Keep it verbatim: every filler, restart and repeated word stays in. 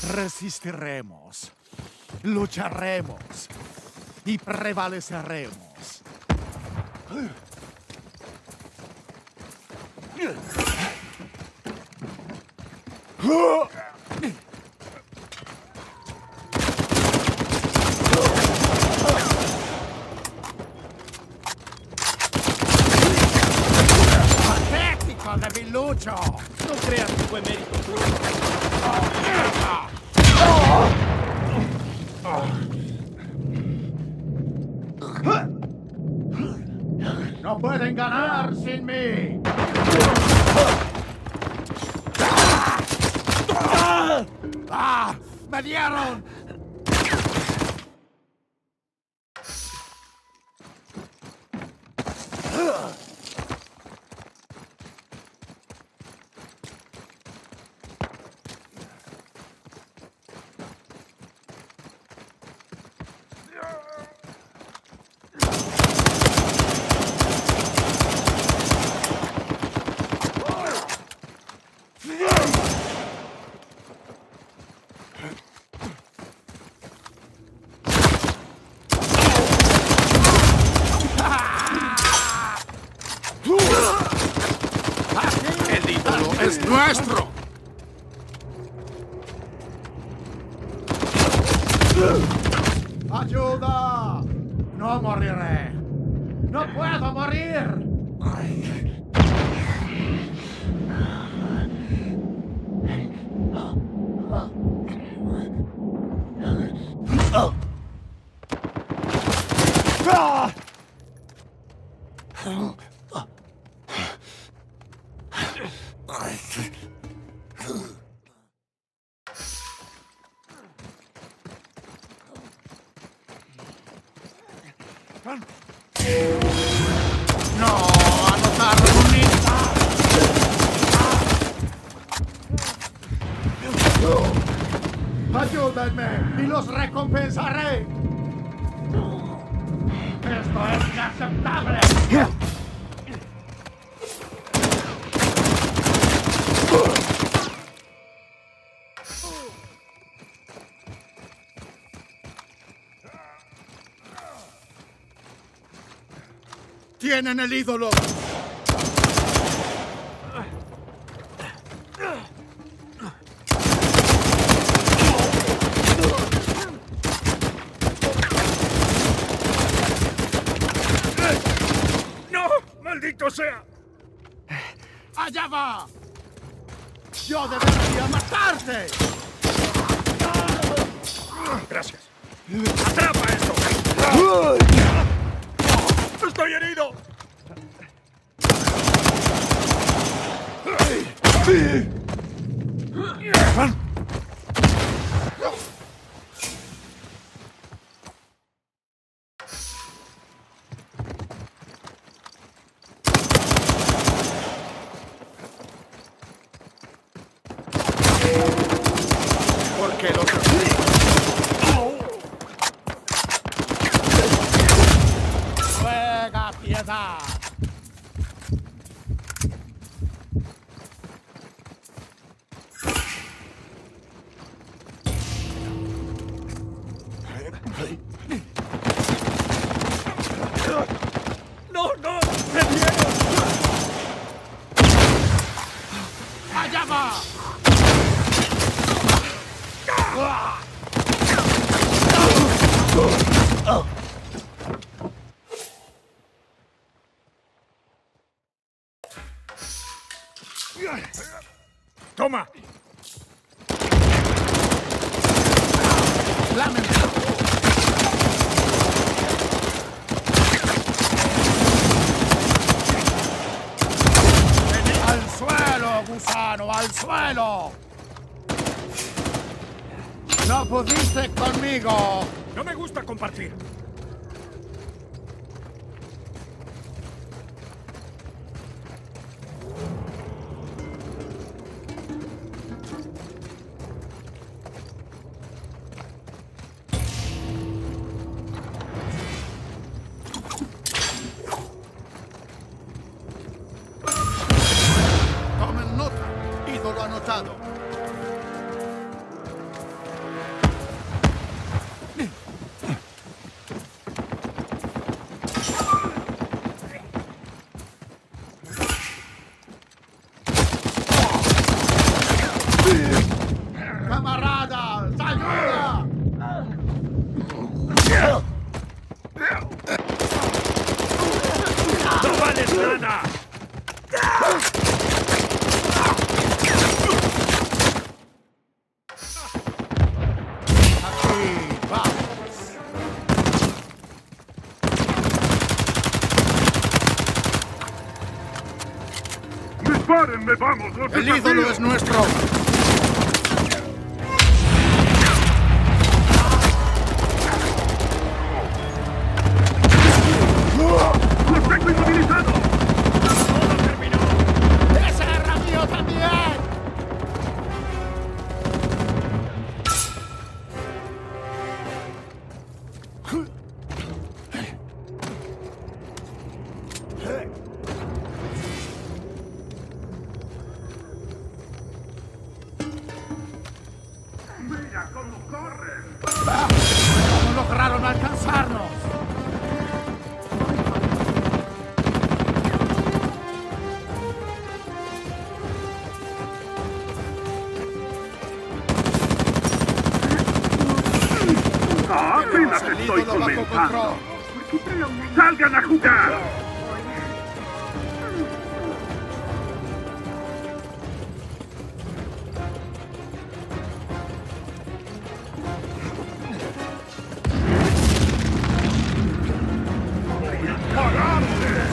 Resistiremos, lucharemos y prevaleceremos. ¡Patético debilucho! No creas que fue mérito tuyo. ¡No pueden ganar sin mí! ¡Ah! ¡Me dieron! ¡El ídolo es nuestro! ¡Ayuda! ¡No moriré! ¡No puedo morir! ¡No! ¡Anotaron un hito! ¡Ayúdenme y los recompensaré! ¡Esto es inaceptable! ¡Tienen el ídolo! ¡No! ¡Maldito sea! ¡Allá va! ¡Yo debería matarte! Gracias. ¡Atrapa esto! ¡Estoy herido! ¿Por qué lo ¡Juega piedad! ¡No, no! ¡Me dieron! ¡Allá va! ¡Toma! ¡Lamentable! ¡Al suelo, gusano! ¡Al suelo! ¡No pudiste conmigo! No me gusta compartir. Tomen nota. Ídolo anotado. ¿Dónde vamos los ¡El ídolo es nuestro! ¡Los tengo inmovilizados! ¡Todo terminó! ¡Ese era mío también! ¡Mira cómo corren! ¡No lograron alcanzarnos! ¡Ah, apenas El estoy ídolo bajo comenzando! control. ¡Salgan a jugar! ¡Pararle!